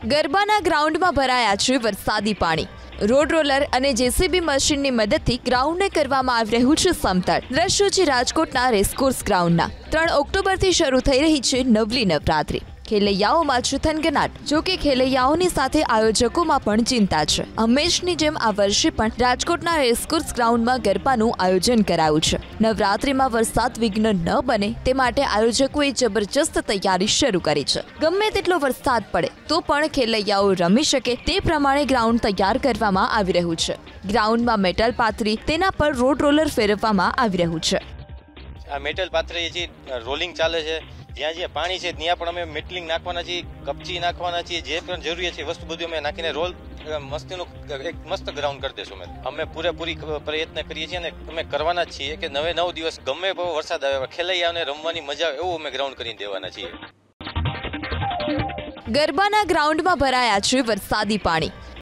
ગરબાના ગ્રાઉન્ડમાં ભરાયા છે વરસાદી પાણી। રોડ રોલર અને જેસીબી મશીનની મદદથી ગ્રાઉન્ડને કરવામાં આવી રહ્યું છે સમતળ। દ્રશ્યો છે રાજકોટના રેસકોર્સ ગ્રાઉન્ડના। 3 ઓક્ટોબરથી શરૂ થઈ રહી છે નવલી નવરાત્રી। ખેલૈયાઓમાં છે થનગનાટ। જો કે ખેલૈયાઓની સાથે આયોજકોમાં પણ ચિંતા છે। હંમેશની જેમ આ વર્ષે પણ રાજકોટના રેસકોર્સ ગ્રાઉન્ડમાં ગરબાનું આયોજન કરાયું છે। નવરાત્રીમાં વરસાદ વિઘ્ન ન બને તે માટે આયોજકોએ જબરજસ્ત તૈયારી શરૂ કરી છે। ગમે તેટલો વરસાદ પડે તો પણ ખેલૈયાઓ રમી શકે તે પ્રમાણે ગ્રાઉન્ડ તૈયાર કરવામાં આવી રહ્યું છે। ગ્રાઉન્ડમાં મેટલ પાથરી તેના પર રોડ રોલર ફેરવવામાં આવી રહ્યું છે। આ મેટલ પાથરી જે રોલિંગ ચાલે છે, જ્યાં જ્યાં પાણી છે ત્યાં પણ અમે મેટલિંગ નાખવાના છીએ, કપચી નાખવાના છીએ, જે પણ જરૂરી છે વસ્તુ બધું અમે નાખીને રોલ મસ્તીનું એક મસ્ત ગ્રાઉન્ડ કરી દેશું। અમે પૂરેપૂરી પ્રયત્ન કરીએ છીએ અને અમે કરવાના જ છીએ કે 9 દિવસ ગમે એવો વરસાદ આવે ખેલૈયાઓને રમવાની મજા આવે એવું અમે ગ્રાઉન્ડ કરીને દેવાના છીએ। ગરબાના ગ્રાઉન્ડમાં ભરાયા છે વરસાદી પાણી।